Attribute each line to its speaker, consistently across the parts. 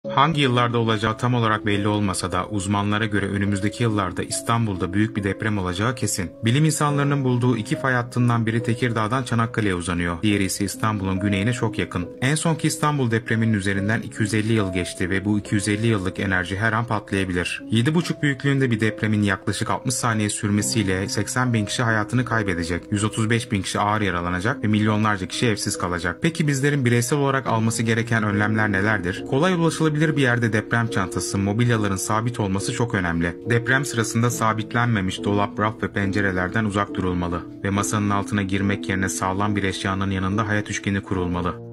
Speaker 1: Hangi yıllarda olacağı tam olarak belli olmasa da uzmanlara göre önümüzdeki yıllarda İstanbul'da büyük bir deprem olacağı kesin. Bilim insanlarının bulduğu iki fay hattından biri Tekirdağ'dan Çanakkale'ye uzanıyor. Diğeri ise İstanbul'un güneyine çok yakın. En sonki İstanbul depreminin üzerinden 250 yıl geçti ve bu 250 yıllık enerji her an patlayabilir. 7,5 büyüklüğünde bir depremin yaklaşık 60 saniye sürmesiyle 80 bin kişi hayatını kaybedecek, 135 bin kişi ağır yaralanacak ve milyonlarca kişi evsiz kalacak. Peki bizlerin bireysel olarak alması gereken önlemler nelerdir? Kolay ulaşılabilir bir yerde deprem çantası, mobilyaların sabit olması çok önemli. Deprem sırasında sabitlenmemiş dolap, raf ve pencerelerden uzak durulmalı ve masanın altına girmek yerine sağlam bir eşyanın yanında hayat üçgeni kurulmalı.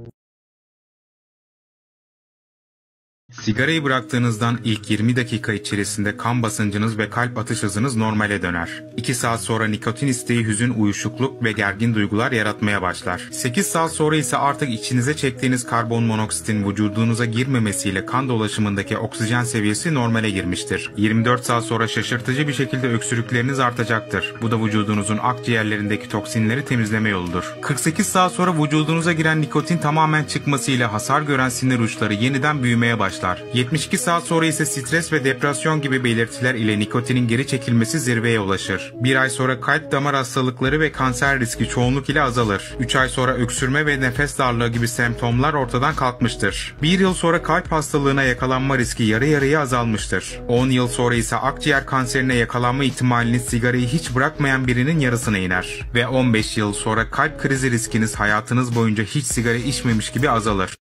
Speaker 1: Sigarayı bıraktığınızdan ilk 20 dakika içerisinde kan basıncınız ve kalp atış hızınız normale döner. 2 saat sonra nikotin isteği hüzün, uyuşukluk ve gergin duygular yaratmaya başlar. 8 saat sonra ise artık içinize çektiğiniz karbon monoksitin vücudunuza girmemesiyle kan dolaşımındaki oksijen seviyesi normale girmiştir. 24 saat sonra şaşırtıcı bir şekilde öksürükleriniz artacaktır. Bu da vücudunuzun akciğerlerindeki toksinleri temizleme yoludur. 48 saat sonra vücudunuza giren nikotin tamamen çıkmasıyla hasar gören sinir uçları yeniden büyümeye başlar. 72 saat sonra ise stres ve depresyon gibi belirtiler ile nikotinin geri çekilmesi zirveye ulaşır. 1 ay sonra kalp damar hastalıkları ve kanser riski çoğunluk ile azalır. 3 ay sonra öksürme ve nefes darlığı gibi semptomlar ortadan kalkmıştır. 1 yıl sonra kalp hastalığına yakalanma riski yarı yarıya azalmıştır. 10 yıl sonra ise akciğer kanserine yakalanma ihtimaliniz sigarayı hiç bırakmayan birinin yarısına iner. Ve 15 yıl sonra kalp krizi riskiniz hayatınız boyunca hiç sigara içmemiş gibi azalır.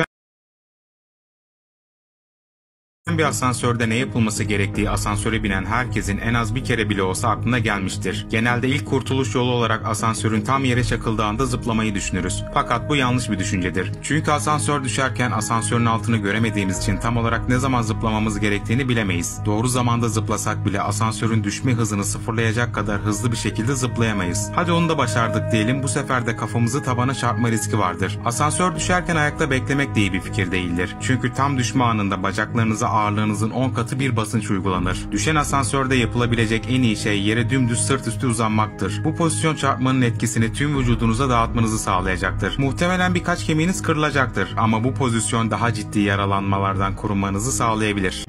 Speaker 1: Bir asansörde ne yapılması gerektiği asansöre binen herkesin en az bir kere bile olsa aklına gelmiştir. Genelde ilk kurtuluş yolu olarak asansörün tam yere çakıldığında zıplamayı düşünürüz. Fakat bu yanlış bir düşüncedir. Çünkü asansör düşerken asansörün altını göremediğimiz için tam olarak ne zaman zıplamamız gerektiğini bilemeyiz. Doğru zamanda zıplasak bile asansörün düşme hızını sıfırlayacak kadar hızlı bir şekilde zıplayamayız. Hadi onu da başardık diyelim, bu sefer de kafamızı tabana çarpma riski vardır. Asansör düşerken ayakta beklemek de iyi bir fikir değildir. Çünkü tam düşme anında bacaklarınıza ağırlığınızın 10 katı bir basınç uygulanır. Düşen asansörde yapılabilecek en iyi şey yere dümdüz sırt üstü uzanmaktır. Bu pozisyon çarpmanın etkisini tüm vücudunuza dağıtmanızı sağlayacaktır. Muhtemelen birkaç kemiğiniz kırılacaktır ama bu pozisyon daha ciddi yaralanmalardan korunmanızı sağlayabilir.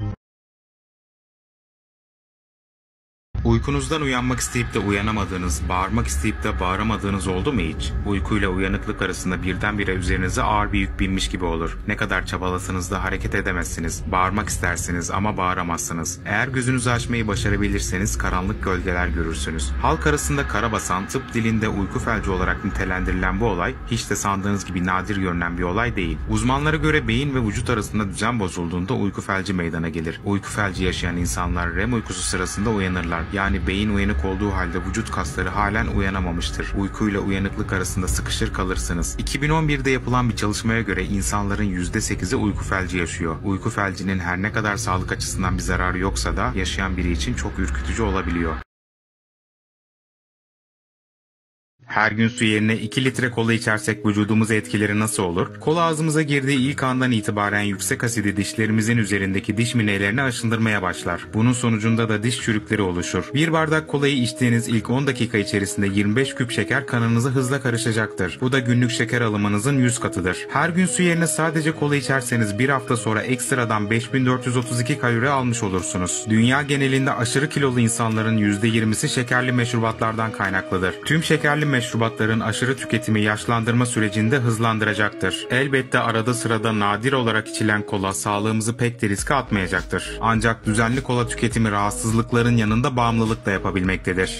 Speaker 1: Uykunuzdan uyanmak isteyip de uyanamadığınız, bağırmak isteyip de bağıramadığınız oldu mu hiç? Uykuyla uyanıklık arasında birdenbire üzerinize ağır bir yük binmiş gibi olur. Ne kadar çabalasanız da hareket edemezsiniz. Bağırmak istersiniz ama bağıramazsınız. Eğer gözünüzü açmayı başarabilirseniz karanlık gölgeler görürsünüz. Halk arasında karabasan, tıp dilinde uyku felci olarak nitelendirilen bu olay hiç de sandığınız gibi nadir görünen bir olay değil. Uzmanlara göre beyin ve vücut arasında düzen bozulduğunda uyku felci meydana gelir. Uyku felci yaşayan insanlar REM uykusu sırasında uyanırlar. Yani beyin uyanık olduğu halde vücut kasları halen uyanamamıştır. Uykuyla uyanıklık arasında sıkışır kalırsınız. 2011'de yapılan bir çalışmaya göre insanların %8'i uyku felci yaşıyor. Uyku felcinin her ne kadar sağlık açısından bir zararı yoksa da yaşayan biri için çok ürkütücü olabiliyor. Her gün su yerine 2 litre kola içersek vücudumuza etkileri nasıl olur? Kola ağzımıza girdiği ilk andan itibaren yüksek asidi dişlerimizin üzerindeki diş minelerini aşındırmaya başlar. Bunun sonucunda da diş çürükleri oluşur. Bir bardak kolayı içtiğiniz ilk 10 dakika içerisinde 25 küp şeker kanınıza hızla karışacaktır. Bu da günlük şeker alımınızın 100 katıdır. Her gün su yerine sadece kola içerseniz bir hafta sonra ekstradan 5432 kalori almış olursunuz. Dünya genelinde aşırı kilolu insanların %20'si şekerli meşrubatlardan kaynaklıdır. Tüm şekerli meşrubatların aşırı tüketimi yaşlandırma sürecinde hızlandıracaktır. Elbette arada sırada nadir olarak içilen kola sağlığımızı pek de riske atmayacaktır. Ancak düzenli kola tüketimi rahatsızlıkların yanında bağımlılık da yapabilmektedir.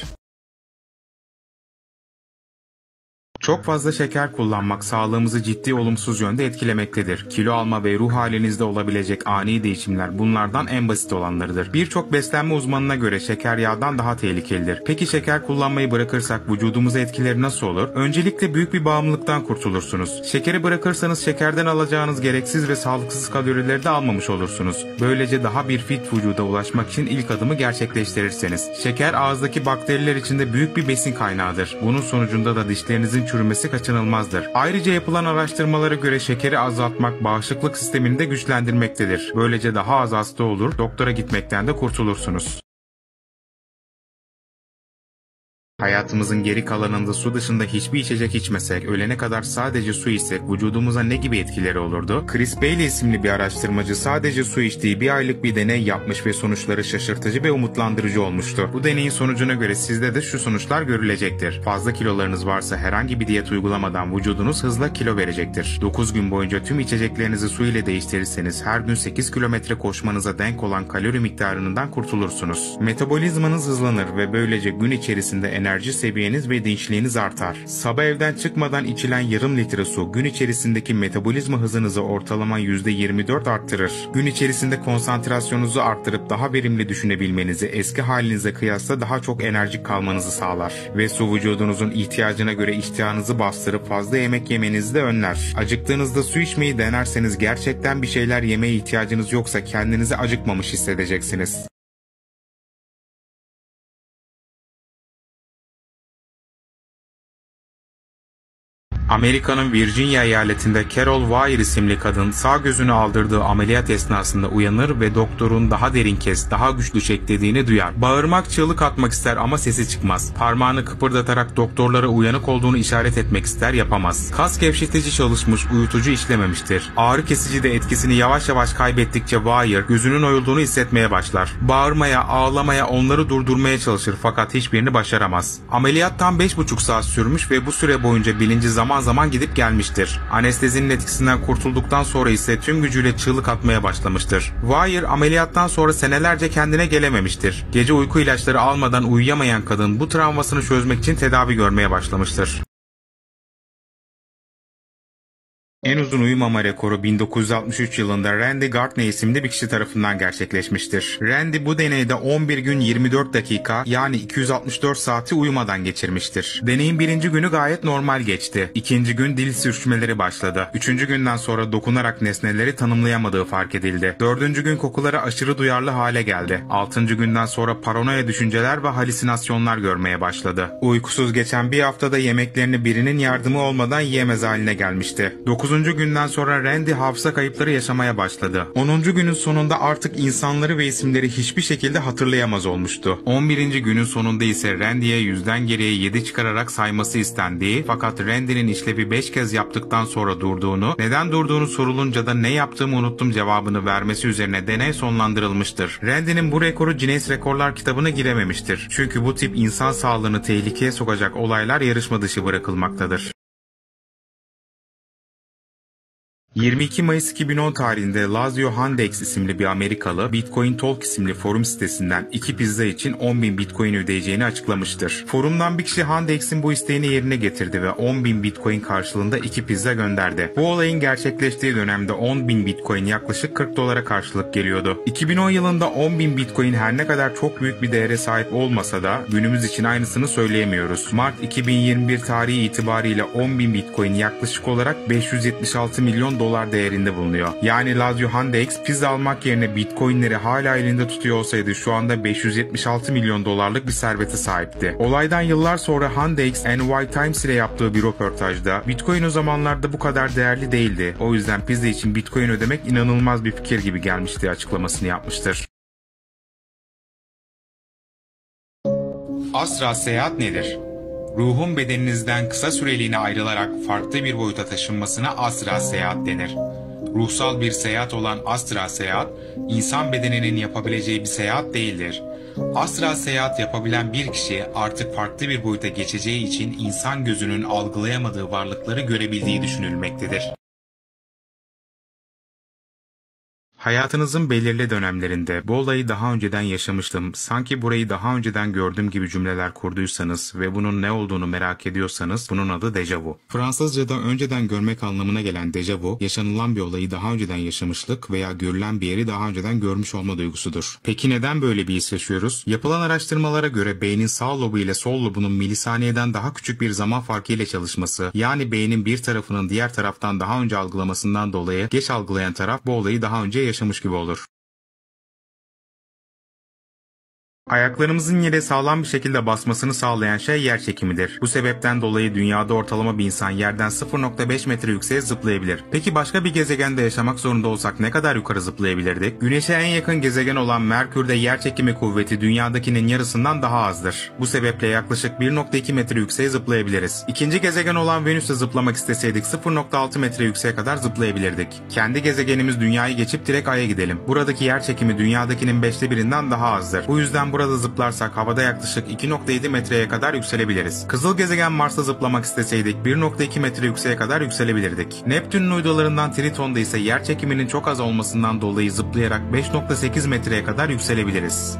Speaker 1: Çok fazla şeker kullanmak sağlığımızı ciddi olumsuz yönde etkilemektedir. Kilo alma ve ruh halinizde olabilecek ani değişimler bunlardan en basit olanlarıdır. Birçok beslenme uzmanına göre şeker yağdan daha tehlikelidir. Peki şeker kullanmayı bırakırsak vücudumuza etkileri nasıl olur? Öncelikle büyük bir bağımlılıktan kurtulursunuz. Şekeri bırakırsanız şekerden alacağınız gereksiz ve sağlıksız kalorileri de almamış olursunuz. Böylece daha bir fit vücuda ulaşmak için ilk adımı gerçekleştirirseniz. Şeker ağızdaki bakteriler için de büyük bir besin kaynağıdır. Bunun sonucunda da dişlerinizin çürümesi kaçınılmazdır. Ayrıca yapılan araştırmalara göre şekeri azaltmak bağışıklık sistemini de güçlendirmektedir. Böylece daha az hasta olur, doktora gitmekten de kurtulursunuz. Hayatımızın geri kalanında su dışında hiçbir içecek içmesek, ölene kadar sadece su içsek vücudumuza ne gibi etkileri olurdu? Chris Bailey isimli bir araştırmacı sadece su içtiği bir aylık bir deney yapmış ve sonuçları şaşırtıcı ve umutlandırıcı olmuştu. Bu deneyin sonucuna göre sizde de şu sonuçlar görülecektir. Fazla kilolarınız varsa herhangi bir diyet uygulamadan vücudunuz hızla kilo verecektir. 9 gün boyunca tüm içeceklerinizi su ile değiştirirseniz her gün 8 kilometre koşmanıza denk olan kalori miktarından kurtulursunuz. Metabolizmanız hızlanır ve böylece gün içerisinde enerji seviyeniz ve dinçliğiniz artar. Sabah evden çıkmadan içilen yarım litre su gün içerisindeki metabolizma hızınızı ortalama %24 arttırır. Gün içerisinde konsantrasyonunuzu arttırıp daha verimli düşünebilmenizi, eski halinize kıyasla daha çok enerjik kalmanızı sağlar. Ve su vücudunuzun ihtiyacına göre iştahınızı bastırıp fazla yemek yemenizi de önler. Acıktığınızda su içmeyi denerseniz gerçekten bir şeyler yemeye ihtiyacınız yoksa kendinizi acıkmamış hissedeceksiniz. Amerika'nın Virginia eyaletinde Carol Weir isimli kadın sağ gözünü aldırdığı ameliyat esnasında uyanır ve doktorun daha derin kes, daha güçlü çek dediğini duyar. Bağırmak, çığlık atmak ister ama sesi çıkmaz. Parmağını kıpırdatarak doktorlara uyanık olduğunu işaret etmek ister, yapamaz. Kas gevşetici çalışmış, uyutucu işlememiştir. Ağrı kesici de etkisini yavaş yavaş kaybettikçe Weir gözünün oyulduğunu hissetmeye başlar. Bağırmaya, ağlamaya, onları durdurmaya çalışır fakat hiçbirini başaramaz. Ameliyat tam 5,5 saat sürmüş ve bu süre boyunca bilinci zaman gidip gelmiştir. Anestezinin etkisinden kurtulduktan sonra ise tüm gücüyle çığlık atmaya başlamıştır. Weir ameliyattan sonra senelerce kendine gelememiştir. Gece uyku ilaçları almadan uyuyamayan kadın bu travmasını çözmek için tedavi görmeye başlamıştır. En uzun uyumama rekoru 1963 yılında Randy Gardner isimli bir kişi tarafından gerçekleşmiştir. Randy bu deneyde 11 gün 24 dakika yani 264 saati uyumadan geçirmiştir. Deneyin birinci günü gayet normal geçti. İkinci gün dil sürçmeleri başladı. Üçüncü günden sonra dokunarak nesneleri tanımlayamadığı fark edildi. Dördüncü gün kokulara aşırı duyarlı hale geldi. Altıncı günden sonra paranoya düşünceler ve halüsinasyonlar görmeye başladı. Uykusuz geçen bir haftada yemeklerini birinin yardımı olmadan yiyemez haline gelmişti. 9. günden sonra Randy hafıza kayıpları yaşamaya başladı. 10. günün sonunda artık insanları ve isimleri hiçbir şekilde hatırlayamaz olmuştu. 11. günün sonunda ise Randy'ye 100'den geriye 7 çıkararak sayması istendiği fakat Randy'nin işlevi 5 kez yaptıktan sonra durduğunu, neden durduğunu sorulunca da ne yaptığımı unuttum cevabını vermesi üzerine deney sonlandırılmıştır. Randy'nin bu rekoru Guinness Rekorlar kitabına girememiştir. Çünkü bu tip insan sağlığını tehlikeye sokacak olaylar yarışma dışı bırakılmaktadır. 22 Mayıs 2010 tarihinde Lazio Handex isimli bir Amerikalı Bitcoin Talk isimli forum sitesinden 2 pizza için 10.000 Bitcoin ödeyeceğini açıklamıştır. Forumdan bir kişi Handex'in bu isteğini yerine getirdi ve 10.000 Bitcoin karşılığında 2 pizza gönderdi. Bu olayın gerçekleştiği dönemde 10.000 Bitcoin yaklaşık 40 dolara karşılık geliyordu. 2010 yılında 10.000 Bitcoin her ne kadar çok büyük bir değere sahip olmasa da günümüz için aynısını söyleyemiyoruz. Mart 2021 tarihi itibariyle 10.000 Bitcoin yaklaşık olarak 576 milyon dolar değerinde bulunuyor. Yani Lazio Handex pizza almak yerine Bitcoin'leri hala elinde tutuyor olsaydı şu anda 576 milyon dolarlık bir servete sahipti. Olaydan yıllar sonra Handex, NY Times ile yaptığı bir röportajda Bitcoin o zamanlarda bu kadar değerli değildi. O yüzden pizza için Bitcoin ödemek inanılmaz bir fikir gibi gelmişti açıklamasını yapmıştır. Astral seyahat nedir? Ruhun bedeninizden kısa süreliğine ayrılarak farklı bir boyuta taşınmasına astral seyahat denir. Ruhsal bir seyahat olan astral seyahat, insan bedeninin yapabileceği bir seyahat değildir. Astral seyahat yapabilen bir kişi artık farklı bir boyuta geçeceği için insan gözünün algılayamadığı varlıkları görebildiği düşünülmektedir. Hayatınızın belirli dönemlerinde bu olayı daha önceden yaşamıştım, sanki burayı daha önceden gördüm gibi cümleler kurduysanız ve bunun ne olduğunu merak ediyorsanız bunun adı dejavu. Fransızca'da önceden görmek anlamına gelen dejavu, yaşanılan bir olayı daha önceden yaşamışlık veya görülen bir yeri daha önceden görmüş olma duygusudur. Peki neden böyle bir his yaşıyoruz? Yapılan araştırmalara göre beynin sağ lobu ile sol lobunun milisaniyeden daha küçük bir zaman farkı ile çalışması, yani beynin bir tarafının diğer taraftan daha önce algılamasından dolayı geç algılayan taraf bu olayı daha önce yaşamış gibi olur. Ayaklarımızın yere sağlam bir şekilde basmasını sağlayan şey yer çekimidir. Bu sebepten dolayı dünyada ortalama bir insan yerden 0,5 metre yükseğe zıplayabilir. Peki başka bir gezegende yaşamak zorunda olsak ne kadar yukarı zıplayabilirdik? Güneşe en yakın gezegen olan Merkür'de yer çekimi kuvveti dünyadakinin yarısından daha azdır. Bu sebeple yaklaşık 1,2 metre yükseğe zıplayabiliriz. İkinci gezegen olan Venüs'e zıplamak isteseydik 0,6 metre yükseğe kadar zıplayabilirdik. Kendi gezegenimiz Dünya'yı geçip direkt Ay'a gidelim. Buradaki yer çekimi dünyadakinin 5'te birinden daha azdır. Bu yüzden burada zıplarsak havada yaklaşık 2,7 metreye kadar yükselebiliriz. Kızıl gezegen Mars'ta zıplamak isteseydik 1,2 metre yükseğe kadar yükselebilirdik. Neptün'ün uydularından Triton'da ise yer çekiminin çok az olmasından dolayı zıplayarak 5,8 metreye kadar yükselebiliriz.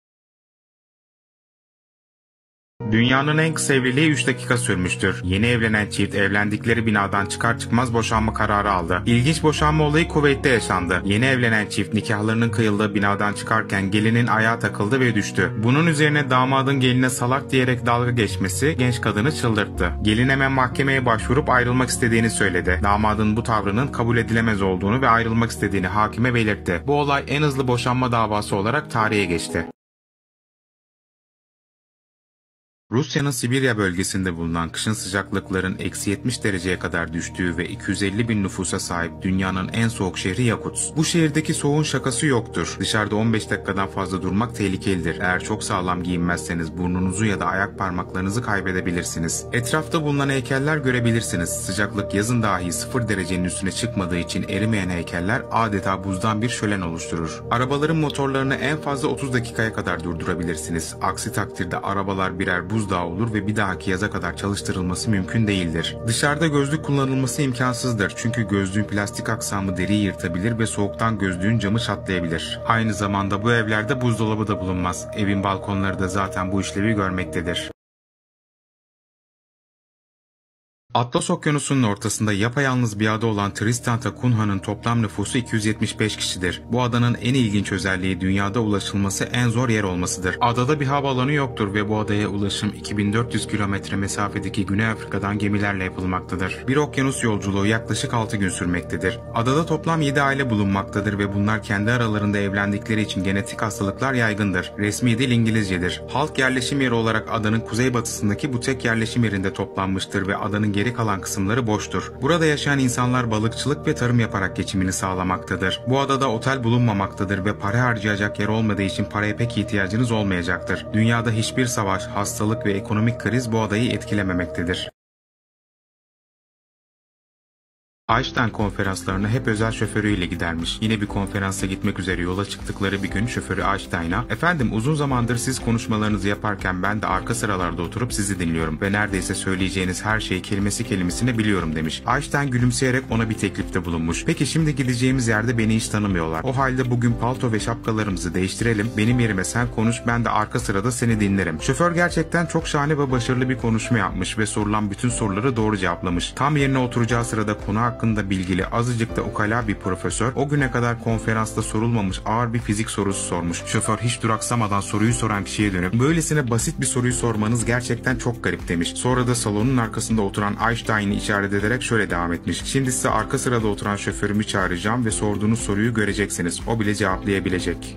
Speaker 1: Dünyanın en kısa evliliği 3 dakika sürmüştür. Yeni evlenen çift evlendikleri binadan çıkar çıkmaz boşanma kararı aldı. İlginç boşanma olayı Kuveyt'te yaşandı. Yeni evlenen çift nikahlarının kıyıldığı binadan çıkarken gelinin ayağa takıldı ve düştü. Bunun üzerine damadın geline salak diyerek dalga geçmesi genç kadını çıldırttı. Gelin hemen mahkemeye başvurup ayrılmak istediğini söyledi. Damadın bu tavrının kabul edilemez olduğunu ve ayrılmak istediğini hakime belirtti. Bu olay en hızlı boşanma davası olarak tarihe geçti. Rusya'nın Sibirya bölgesinde bulunan kışın sıcaklıkların -70 dereceye kadar düştüğü ve 250 bin nüfusa sahip dünyanın en soğuk şehri Yakutsk. Bu şehirdeki soğuğun şakası yoktur. Dışarıda 15 dakikadan fazla durmak tehlikelidir. Eğer çok sağlam giyinmezseniz burnunuzu ya da ayak parmaklarınızı kaybedebilirsiniz. Etrafta bulunan heykeller görebilirsiniz. Sıcaklık yazın dahi 0 derecenin üstüne çıkmadığı için erimeyen heykeller adeta buzdan bir şölen oluşturur. Arabaların motorlarını en fazla 30 dakikaya kadar durdurabilirsiniz. Aksi takdirde arabalar birer buzdağı olur ve bir dahaki yaza kadar çalıştırılması mümkün değildir. Dışarıda gözlük kullanılması imkansızdır çünkü gözlüğün plastik aksamı deriyi yırtabilir ve soğuktan gözlüğün camı çatlayabilir. Aynı zamanda bu evlerde buzdolabı da bulunmaz. Evin balkonları da zaten bu işlevi görmektedir. Atlas Okyanusu'nun ortasında yapayalnız bir ada olan Tristan da Cunha'nın toplam nüfusu 275 kişidir. Bu adanın en ilginç özelliği dünyada ulaşılması en zor yer olmasıdır. Adada bir havaalanı yoktur ve bu adaya ulaşım 2400 kilometre mesafedeki Güney Afrika'dan gemilerle yapılmaktadır. Bir okyanus yolculuğu yaklaşık 6 gün sürmektedir. Adada toplam 7 aile bulunmaktadır ve bunlar kendi aralarında evlendikleri için genetik hastalıklar yaygındır. Resmi dil İngilizcedir. Halk yerleşim yeri olarak adanın kuzeybatısındaki bu tek yerleşim yerinde toplanmıştır ve adanın geri kalan kısımları boştur. Burada yaşayan insanlar balıkçılık ve tarım yaparak geçimini sağlamaktadır. Bu adada otel bulunmamaktadır ve para harcayacak yer olmadığı için paraya pek ihtiyacınız olmayacaktır. Dünyada hiçbir savaş, hastalık ve ekonomik kriz bu adayı etkilememektedir. Einstein konferanslarına hep özel şoförüyle gidermiş. Yine bir konferansa gitmek üzere yola çıktıkları bir gün şoförü Einstein'a "Efendim, uzun zamandır siz konuşmalarınızı yaparken ben de arka sıralarda oturup sizi dinliyorum ve neredeyse söyleyeceğiniz her şeyi kelimesi kelimesine biliyorum" demiş. Einstein gülümseyerek ona bir teklifte bulunmuş. "Peki şimdi gideceğimiz yerde beni hiç tanımıyorlar. O halde bugün palto ve şapkalarımızı değiştirelim. Benim yerime sen konuş, ben de arka sırada seni dinlerim." Şoför gerçekten çok şahane ve başarılı bir konuşma yapmış ve sorulan bütün soruları doğru cevaplamış. Tam yerine oturacağı sırada konu hakkında bilgili, azıcık da ukala bir profesör o güne kadar konferansta sorulmamış ağır bir fizik sorusu sormuş. Şoför hiç duraksamadan soruyu soran kişiye dönüp "Böylesine basit bir soruyu sormanız gerçekten çok garip" demiş. Sonra da salonun arkasında oturan Einstein'ı işaret ederek şöyle devam etmiş: "Şimdi size arka sırada oturan şoförümü çağıracağım ve sorduğunuz soruyu göreceksiniz. O bile cevaplayabilecek."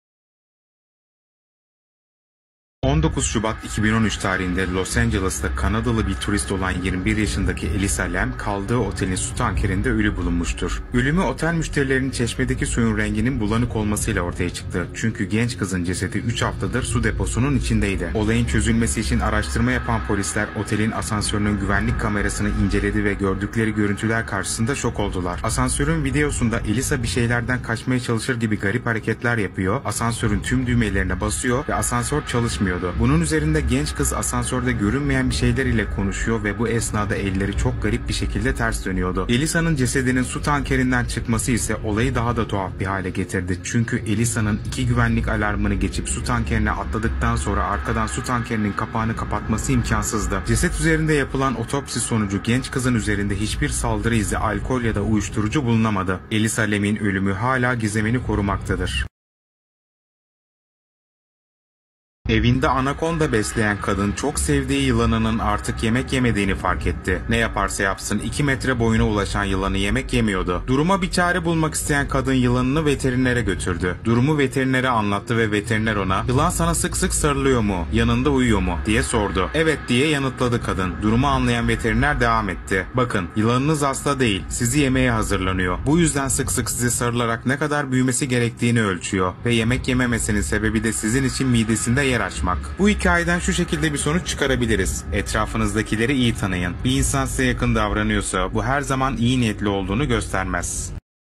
Speaker 1: 19 Şubat 2013 tarihinde Los Angeles'ta Kanadalı bir turist olan 21 yaşındaki Elisa Lam kaldığı otelin su tankerinde ölü bulunmuştur. Ölümü otel müşterilerinin çeşmedeki suyun renginin bulanık olmasıyla ortaya çıktı. Çünkü genç kızın cesedi 3 haftadır su deposunun içindeydi. Olayın çözülmesi için araştırma yapan polisler otelin asansörünün güvenlik kamerasını inceledi ve gördükleri görüntüler karşısında şok oldular. Asansörün videosunda Elisa bir şeylerden kaçmaya çalışır gibi garip hareketler yapıyor, asansörün tüm düğmelerine basıyor ve asansör çalışmıyordu. Bunun üzerinde genç kız asansörde görünmeyen bir şeyler ile konuşuyor ve bu esnada elleri çok garip bir şekilde ters dönüyordu. Elisa'nın cesedinin su tankerinden çıkması ise olayı daha da tuhaf bir hale getirdi. Çünkü Elisa'nın 2 güvenlik alarmını geçip su tankerine atladıktan sonra arkadan su tankerinin kapağını kapatması imkansızdı. Ceset üzerinde yapılan otopsi sonucu genç kızın üzerinde hiçbir saldırı izi, alkol ya da uyuşturucu bulunamadı. Elisa Lam'in ölümü hala gizemini korumaktadır. Evinde anakonda besleyen kadın çok sevdiği yılanının artık yemek yemediğini fark etti. Ne yaparsa yapsın 2 metre boyuna ulaşan yılanı yemek yemiyordu. Duruma bir çare bulmak isteyen kadın yılanını veterinere götürdü. Durumu veterinere anlattı ve veteriner ona "Yılan sana sık sık sarılıyor mu? Yanında uyuyor mu?" diye sordu. "Evet" diye yanıtladı kadın. Durumu anlayan veteriner devam etti. "Bakın, yılanınız hasta değil, sizi yemeye hazırlanıyor. Bu yüzden sık sık size sarılarak ne kadar büyümesi gerektiğini ölçüyor ve yemek yememesinin sebebi de sizin için midesinde yer açmak. Bu hikayeden şu şekilde bir sonuç çıkarabiliriz. Etrafınızdakileri iyi tanıyın. Bir insan size yakın davranıyorsa bu her zaman iyi niyetli olduğunu göstermez.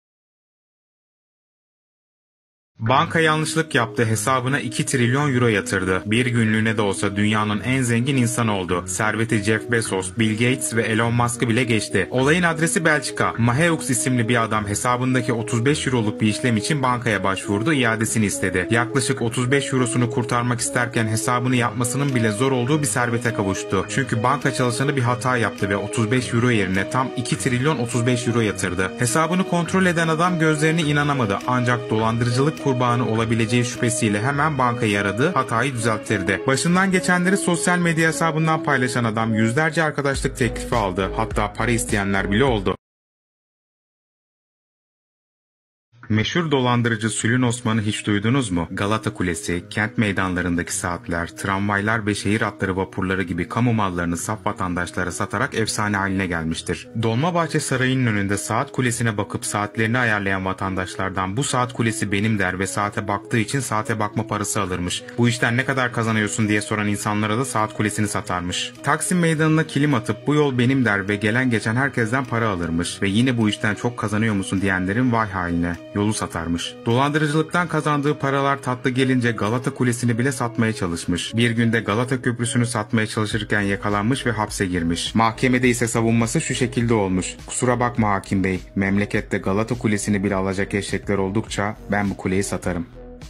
Speaker 1: Banka yanlışlık yaptı, hesabına 2 trilyon euro yatırdı. Bir günlüğüne de olsa dünyanın en zengin insanı oldu. Serveti Jeff Bezos, Bill Gates ve Elon Musk'ı bile geçti. Olayın adresi Belçika. Maheux isimli bir adam hesabındaki 35 euroluk bir işlem için bankaya başvurdu, iadesini istedi. Yaklaşık 35 eurosunu kurtarmak isterken hesabını yapmasının bile zor olduğu bir servete kavuştu. Çünkü banka çalışanı bir hata yaptı ve 35 euro yerine tam 2 trilyon 35 euro yatırdı. Hesabını kontrol eden adam gözlerine inanamadı, ancak dolandırıcılık kurbanı olabileceği şüphesiyle hemen bankayı aradı, hatayı düzelttirdi. Başından geçenleri sosyal medya hesabından paylaşan adam yüzlerce arkadaşlık teklifi aldı. Hatta para isteyenler bile oldu. Meşhur dolandırıcı Sülün Osman'ı hiç duydunuz mu? Galata Kulesi, kent meydanlarındaki saatler, tramvaylar ve şehir atları vapurları gibi kamu mallarını saf vatandaşlara satarak efsane haline gelmiştir. Dolmabahçe Sarayı'nın önünde saat kulesine bakıp saatlerini ayarlayan vatandaşlardan "Bu saat kulesi benim" der ve saate baktığı için saate bakma parası alırmış. Bu işten ne kadar kazanıyorsun diye soran insanlara da saat kulesini satarmış. Taksim Meydanı'na kilim atıp "Bu yol benim" der ve gelen geçen herkesten para alırmış ve yine "Bu işten çok kazanıyor musun?" diyenlerin vay haline yolu satarmış. Dolandırıcılıktan kazandığı paralar tatlı gelince Galata Kulesi'ni bile satmaya çalışmış. Bir günde Galata Köprüsü'nü satmaya çalışırken yakalanmış ve hapse girmiş. Mahkemede ise savunması şu şekilde olmuş: "Kusura bakma hakim bey, memlekette Galata Kulesi'ni bile alacak eşekler oldukça ben bu kuleyi satarım."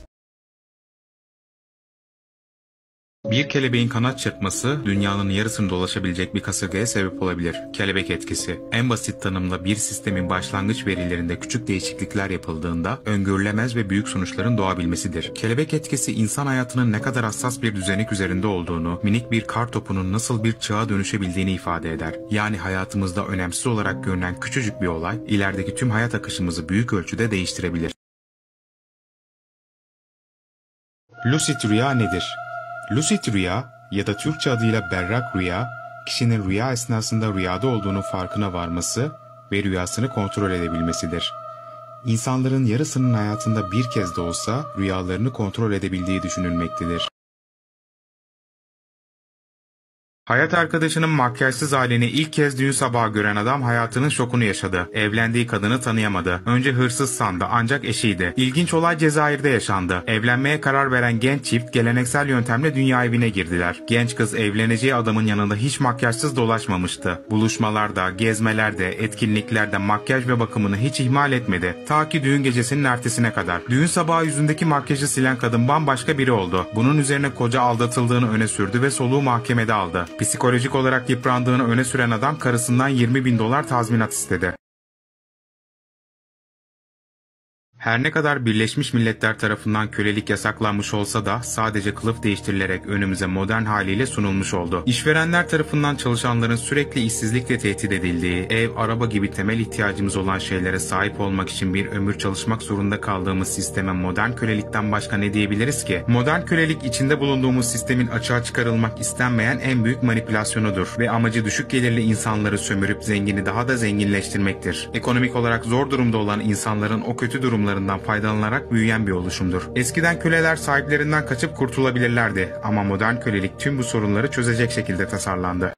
Speaker 1: Bir kelebeğin kanat çırpması dünyanın yarısını dolaşabilecek bir kasırgaya sebep olabilir. Kelebek etkisi. En basit tanımla bir sistemin başlangıç verilerinde küçük değişiklikler yapıldığında öngörülemez ve büyük sonuçların doğabilmesidir. Kelebek etkisi insan hayatının ne kadar hassas bir düzenek üzerinde olduğunu, minik bir kar topunun nasıl bir çığa dönüşebildiğini ifade eder. Yani hayatımızda önemsiz olarak görünen küçücük bir olay ilerideki tüm hayat akışımızı büyük ölçüde değiştirebilir. Lucid rüya nedir? Lucid rüya ya da Türkçe adıyla berrak rüya, kişinin rüya esnasında rüyada olduğunu farkına varması ve rüyasını kontrol edebilmesidir. İnsanların yarısının hayatında bir kez de olsa rüyalarını kontrol edebildiği düşünülmektedir. Hayat arkadaşının makyajsız halini ilk kez düğün sabahı gören adam hayatının şokunu yaşadı. Evlendiği kadını tanıyamadı. Önce hırsız sandı ancak eşiydi. İlginç olay Cezayir'de yaşandı. Evlenmeye karar veren genç çift geleneksel yöntemle dünya evine girdiler. Genç kız evleneceği adamın yanında hiç makyajsız dolaşmamıştı. Buluşmalarda, gezmelerde, etkinliklerde makyaj ve bakımını hiç ihmal etmedi. Ta ki düğün gecesinin ertesine kadar. Düğün sabahı yüzündeki makyajı silen kadın bambaşka biri oldu. Bunun üzerine koca aldatıldığını öne sürdü ve soluğu mahkemede aldı. Psikolojik olarak yıprandığını öne süren adam karısından $20.000 tazminat istedi. Her ne kadar Birleşmiş Milletler tarafından kölelik yasaklanmış olsa da sadece kılıf değiştirilerek önümüze modern haliyle sunulmuş oldu. İşverenler tarafından çalışanların sürekli işsizlikle tehdit edildiği, ev, araba gibi temel ihtiyacımız olan şeylere sahip olmak için bir ömür çalışmak zorunda kaldığımız sisteme modern kölelikten başka ne diyebiliriz ki? Modern kölelik içinde bulunduğumuz sistemin açığa çıkarılmak istenmeyen en büyük manipülasyonudur ve amacı düşük gelirli insanları sömürüp zengini daha da zenginleştirmektir. Ekonomik olarak zor durumda olan insanların o kötü durumlarından faydalanarak büyüyen bir oluşumdur. Eskiden köleler sahiplerinden kaçıp kurtulabilirlerdi ama modern kölelik tüm bu sorunları çözecek şekilde tasarlandı.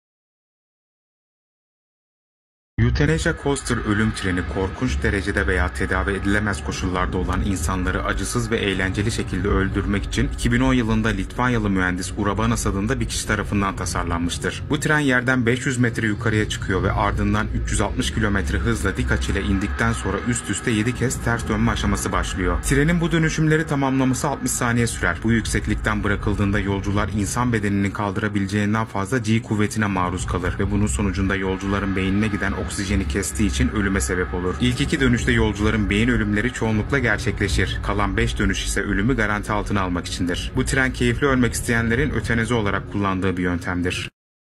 Speaker 1: Euthanasia Coaster ölüm treni korkunç derecede veya tedavi edilemez koşullarda olan insanları acısız ve eğlenceli şekilde öldürmek için 2010 yılında Litvanyalı mühendis Urabanas adında bir kişi tarafından tasarlanmıştır. Bu tren yerden 500 metre yukarıya çıkıyor ve ardından 360 km hızla dik açıyla indikten sonra üst üste 7 kez ters dönme aşaması başlıyor. Trenin bu dönüşümleri tamamlaması 60 saniye sürer. Bu yükseklikten bırakıldığında yolcular insan bedeninin kaldırabileceğinden fazla G kuvvetine maruz kalır ve bunun sonucunda yolcuların beynine giden oksijeni kestiği için ölüme sebep olur. İlk 2 dönüşte yolcuların beyin ölümleri çoğunlukla gerçekleşir. Kalan 5 dönüş ise ölümü garanti altına almak içindir. Bu tren keyifli ölmek isteyenlerin ötenezi olarak kullandığı bir yöntemdir.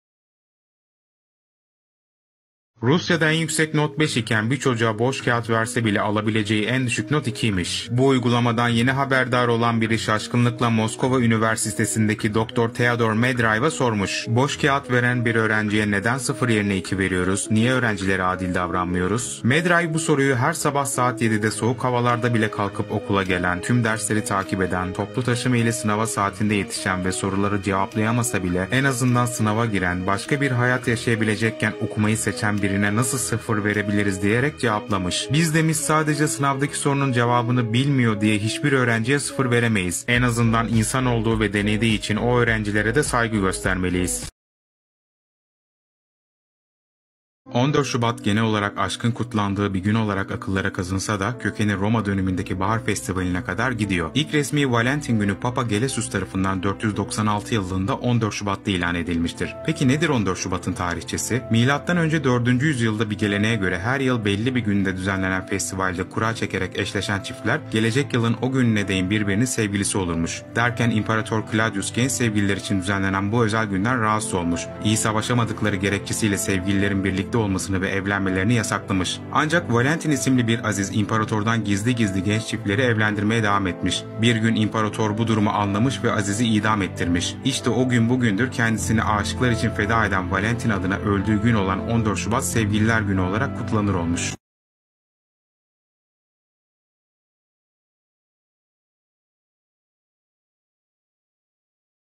Speaker 1: Rusya'da en yüksek not 5 iken bir çocuğa boş kağıt verse bile alabileceği en düşük not 2'ymiş. Bu uygulamadan yeni haberdar olan biri şaşkınlıkla Moskova Üniversitesi'ndeki Dr. Theodor Medraev'a sormuş. Boş kağıt veren bir öğrenciye neden 0 yerine 2 veriyoruz? Niye öğrencilere adil davranmıyoruz? Medraev bu soruyu her sabah saat 7'de soğuk havalarda bile kalkıp okula gelen, tüm dersleri takip eden, toplu taşıma ile sınava saatinde yetişen ve soruları cevaplayamasa bile en azından sınava giren, başka bir hayat yaşayabilecekken okumayı seçen birine nasıl 0 verebiliriz diyerek cevaplamış. Biz demiş sadece sınavdaki sorunun cevabını bilmiyor diye hiçbir öğrenciye 0 veremeyiz. En azından insan olduğu ve denediği için o öğrencilere de saygı göstermeliyiz. 14 Şubat genel olarak aşkın kutlandığı bir gün olarak akıllara kazınsa da kökeni Roma dönemindeki bahar festivaline kadar gidiyor. İlk resmi Valentin günü Papa Gelasius tarafından 496 yılında 14 Şubat'ta ilan edilmiştir. Peki nedir 14 Şubat'ın tarihçesi? Milattan önce 4. yüzyılda bir geleneğe göre her yıl belli bir günde düzenlenen festivalde kura çekerek eşleşen çiftler gelecek yılın o gününe değin birbirinin sevgilisi olurmuş. Derken İmparator Claudius genç sevgililer için düzenlenen bu özel günden rahatsız olmuş. İyi savaşamadıkları gerekçesiyle sevgililerin birlikte olmasını ve evlenmelerini yasaklamış. Ancak Valentin isimli bir aziz imparatordan gizli genç çiftleri evlendirmeye devam etmiş. Bir gün imparator bu durumu anlamış ve Aziz'i idam ettirmiş. İşte o gün bugündür kendisini aşıklar için feda eden Valentin adına öldüğü gün olan 14 Şubat Sevgililer Günü olarak kutlanır olmuş.